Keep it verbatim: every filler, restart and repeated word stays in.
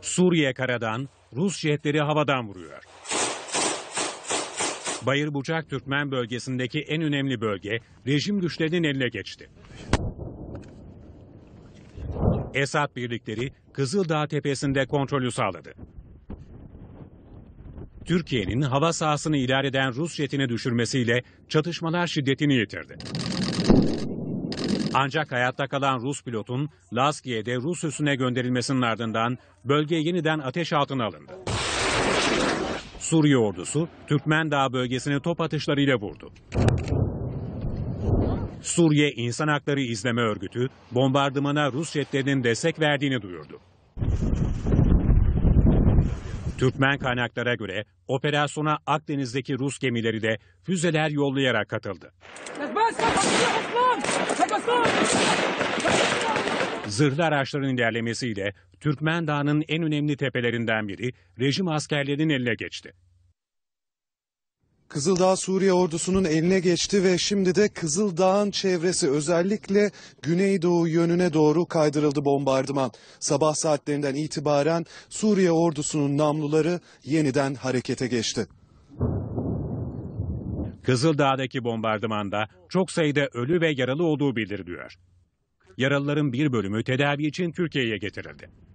Suriye karadan, Rus jetleri havadan vuruyor. Bayırbucak Türkmen bölgesindeki en önemli bölge rejim güçlerinin eline geçti. Esad birlikleri Kızıldağ tepesinde kontrolü sağladı. Türkiye'nin hava sahasını ihlal eden Rus jetini düşürmesiyle çatışmalar şiddetini yitirdi. Ancak hayatta kalan Rus pilotun Lazkiye'de Rus üssüne gönderilmesinin ardından bölge yeniden ateş altına alındı. Suriye ordusu Türkmen Dağı bölgesini top atışlarıyla vurdu. Suriye İnsan Hakları İzleme Örgütü bombardımana Rus jetlerinin destek verdiğini duyurdu. Türkmen kaynaklara göre operasyona Akdeniz'deki Rus gemileri de füzeler yollayarak katıldı. Zırhlı araçların ilerlemesiyle Türkmen Dağı'nın en önemli tepelerinden biri rejim askerlerinin eline geçti. Kızıldağ Suriye ordusunun eline geçti ve şimdi de Kızıldağ'ın çevresi, özellikle güneydoğu yönüne doğru kaydırıldı bombardıman. Sabah saatlerinden itibaren Suriye ordusunun namluları yeniden harekete geçti. Kızıldağ'daki bombardımanda çok sayıda ölü ve yaralı olduğu bildiriliyor. Yaralıların bir bölümü tedavi için Türkiye'ye getirildi.